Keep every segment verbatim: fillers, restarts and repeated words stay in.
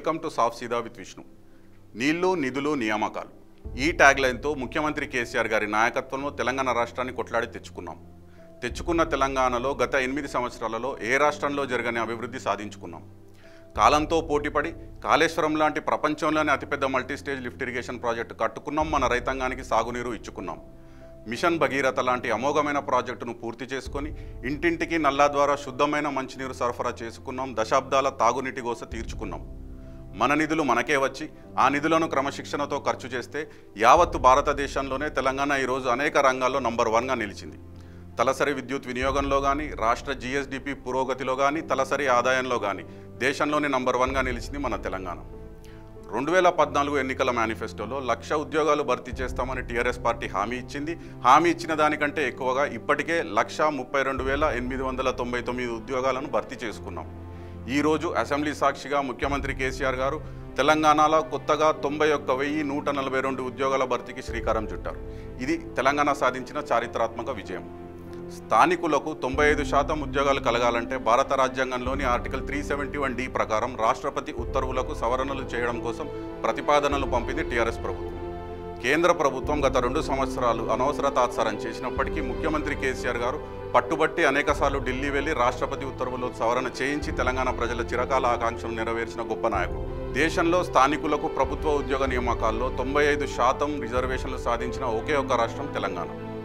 Welcome to సాఫ్ సీదా with Vishnu. నీళ్లు నిధులు నియామకాలు ఈ ట్యాగ్ లైన్తో ముఖ్యమంత్రి కేసీఆర్ గారి నాయకత్వంలో తెలంగాణ రాష్ట్రాన్ని కొట్లాడి తెచ్చుకున్నాం. తెచ్చుకున్న తెలంగాణలో గత ఎనిమిది సంవత్సరాలలో ఏ రాష్ట్రంలో జరగని అభివృద్ధి సాధించుకున్నాం. కాలంతో పోటీపడి కాళేశ్వరం లాంటి ప్రపంచంలోనే అతిపెద్ద మల్టీస్టేజ్ లిఫ్ట్ ఇరిగేషన్ ప్రాజెక్టు కట్టుకున్నాం. మన రైతాంగానికి సాగునీరు ఇచ్చుకున్నాం. మిషన్ భగీరథ లాంటి అమోఘమైన ప్రాజెక్టును పూర్తి చేసుకొని ఇంటింటికి నల్లా ద్వారా శుద్ధమైన మంచినీరు సరఫరా చేసుకున్నాం. దశాబ్దాల తాగునీటి గోస తీర్చుకున్నాం. మన నిధులు మనకే వచ్చి ఆ నిధులను క్రమశిక్షణతో ఖర్చు చేస్తే యావత్తు భారతదేశంలోనే తెలంగాణ ఈరోజు అనేక రంగాల్లో నంబర్ వన్గా నిలిచింది. తలసరి విద్యుత్ వినియోగంలో కానీ, రాష్ట్ర జిఎస్డిపి పురోగతిలో కానీ, తలసరి ఆదాయంలో కానీ దేశంలోనే నంబర్ వన్గా నిలిచింది మన తెలంగాణ. రెండు వేల పద్నాలుగు ఎన్నికల మేనిఫెస్టోలో లక్ష ఉద్యోగాలు భర్తీ చేస్తామని టీఆర్ఎస్ పార్టీ హామీ ఇచ్చింది. హామీ ఇచ్చిన దానికంటే ఎక్కువగా ఇప్పటికే లక్ష ముప్పై రెండు వేల ఎనిమిది వందల తొంభై తొమ్మిది ఉద్యోగాలను భర్తీ చేసుకున్నాం. ఈరోజు అసెంబ్లీ సాక్షిగా ముఖ్యమంత్రి కేసీఆర్ గారు తెలంగాణలో కొత్తగా తొంభై ఒక్క వెయ్యి నూట నలభై రెండు ఉద్యోగాల భర్తీకి శ్రీకారం చుట్టారు. ఇది తెలంగాణ సాధించిన చారిత్రాత్మక విజయం. స్థానికులకు తొంభై ఐదు శాతం ఉద్యోగాలు కలగాలంటే భారత రాజ్యాంగంలోని article three seventy one D ప్రకారం రాష్ట్రపతి ఉత్తర్వులకు సవరణలు చేయడం కోసం ప్రతిపాదనలు పంపింది టీఆర్ఎస్ ప్రభుత్వం. కేంద్ర ప్రభుత్వం గత రెండు సంవత్సరాలు అనవసర తాత్సారం చేసినప్పటికీ ముఖ్యమంత్రి కేసీఆర్ గారు పట్టుబట్టి అనేకసార్లు ఢిల్లీ వెళ్లి రాష్ట్రపతి ఉత్తర్వులు సవరణ చేయించి తెలంగాణ ప్రజల చిరకాల ఆకాంక్షను నెరవేర్చిన గొప్ప నాయకుడు. దేశంలో స్థానికులకు ప్రభుత్వ ఉద్యోగ నియామకాల్లో తొంభై ఐదు శాతం రిజర్వేషన్లు సాధించిన ఒకే ఒక రాష్ట్రం తెలంగాణ.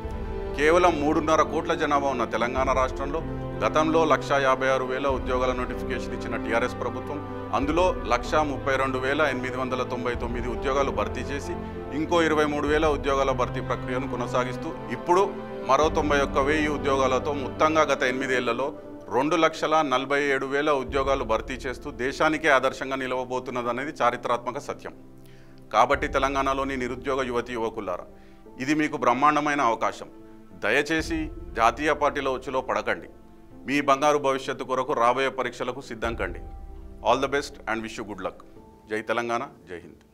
కేవలం మూడున్నర కోట్ల జనాభా ఉన్న తెలంగాణ రాష్ట్రంలో గతంలో లక్ష యాభై ఆరు వేల ఉద్యోగాల నోటిఫికేషన్ ఇచ్చిన టీఆర్ఎస్ ప్రభుత్వం అందులో లక్ష ముప్పై రెండు వేల ఎనిమిది వందల తొంభై తొమ్మిది ఉద్యోగాలు భర్తీ చేసి ఇంకో ఇరవై మూడు వేల ఉద్యోగాల భర్తీ ప్రక్రియను కొనసాగిస్తూ ఇప్పుడు మరో తొంభై ఒక్క వెయ్యి ఉద్యోగాలతో మొత్తంగా గత ఎనిమిదేళ్లలో రెండు లక్షల నలభై ఏడు వేల ఉద్యోగాలు భర్తీ చేస్తూ దేశానికే ఆదర్శంగా నిలవబోతున్నదనేది చారిత్రాత్మక సత్యం. కాబట్టి తెలంగాణలోని నిరుద్యోగ యువతి యువకులారా, ఇది మీకు బ్రహ్మాండమైన అవకాశం. దయచేసి జాతీయ పార్టీలో ఉచ్చులో పడకండి. మీ బంగారు భవిష్యత్తు కొరకు రాబోయే పరీక్షలకు సిద్ధం కండి. All the best and wish you good luck. జై తెలంగాణ, జై హింద్.